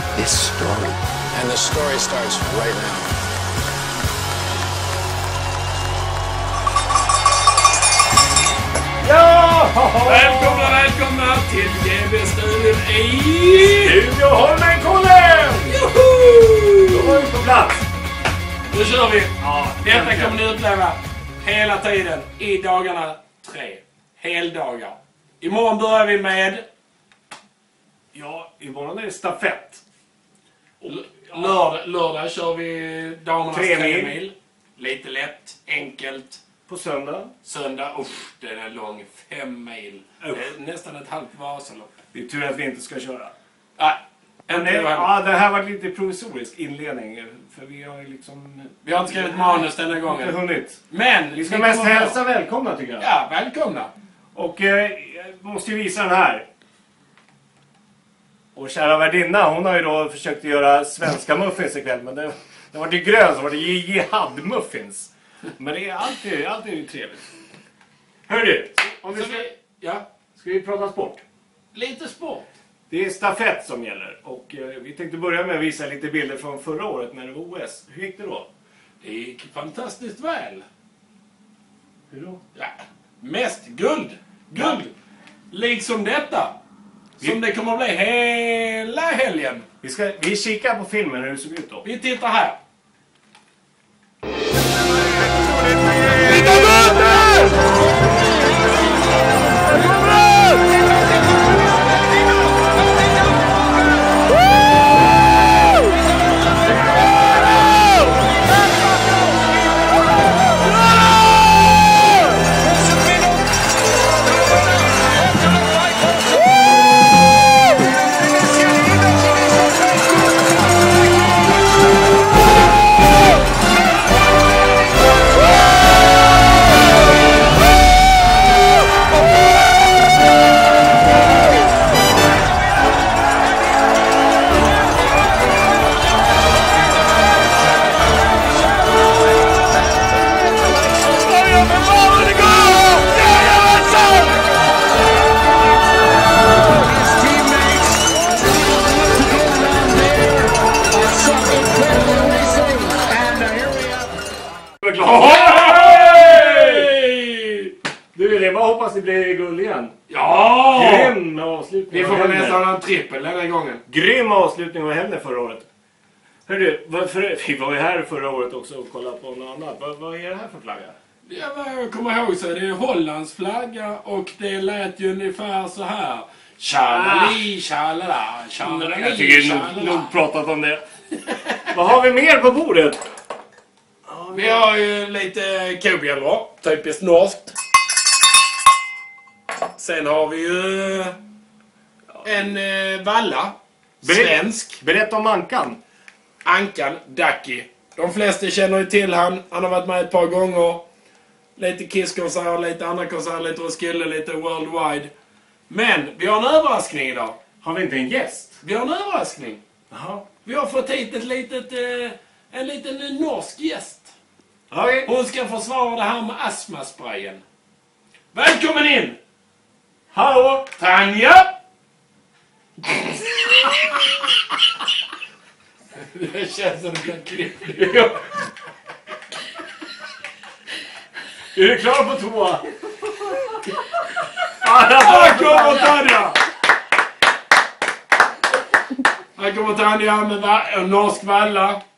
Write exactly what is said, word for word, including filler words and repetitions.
this story. And the story starts right now. Ja! Välkomna, välkomna till G B-studion i... Studio Holmenkollen! Joho! Då är vi på plats. Nu kör vi! Ja, Detta äntligen. kommer ni uppleva hela tiden i dagarna tre. Heldagar. Imorgon börjar vi med... Ja, imorgon är det stafett. L- lördag, lördag kör vi damernas Tre tre mil. mil. Lite lätt, enkelt. På söndag. Söndag, usch, den är lång. Fem mil. Det är nästan ett halvt Vasalopp. Det är tur att vi inte ska köra. Nej, Men inte det, det, ja, det här var lite provisorisk inledning. För vi har ju liksom... Vi har inte skrivit manus denna Inte gången. hunnit. Men Vi ska kommer mest vara bra. hälsa välkomna tycker jag. Ja, välkomna. Och eh, jag måste ju visa den här. Och kära värdinna, hon har ju då försökt göra svenska muffins ikväll. Men det, det var det grön, så var det jihad-muffins. Men det är alltid, alltid är ju trevligt. Hör du, om vi Så ska, vi, ja, ska vi prata sport? lite sport. Det är stafett som gäller. Och eh, vi tänkte börja med att visa lite bilder från förra året när det var O S. Hur gick det då? Det gick fantastiskt väl. Hur då? Ja, mest guld. Guld. Liksom detta. Som det kommer att bli hela helgen. Vi, ska, vi kikar på filmen hur det såg ut då. Vi tittar här. Du, det var hoppas det blir guld igen. Ja! Grym avslutning. Vi får av väl helgen. nästan ha en trippel den här gången. Grym avslutning av helgen förra året. Hörru, varför, vi var ju här förra året också och kollade på något annat. Vad, vad är det här för flagga? Ja, vad jag kommer ihåg så är det Hollands flagga och det lät ju ungefär så här. Tjalali, tjalala, tjalali, Jag tycker det är nog, tjalala. nog pratat om det. Vad har vi mer på bordet? Vi har ju lite kobjällor, typiskt norskt. Sen har vi ju en eh, valla, svensk. Berätta om Ankan. Ankan, Ducky. De flesta känner ju till han. Han har varit med ett par gånger. Lite Kiss-konserter, lite andra konserter, lite Roskilde, lite Worldwide. Men vi har en överraskning idag. Har vi inte en gäst? Vi har en överraskning. Jaha. Vi har fått hit ett litet, eh, en liten eh, norsk gäst. Okej. Hon ska försvara det här med astmasprayen. Välkommen in! Hallå! Tanja! Det känns som det kan klippa. Är du klar på två? Här kommer Tanja! Här kommer Tanja med va- en norsk valla.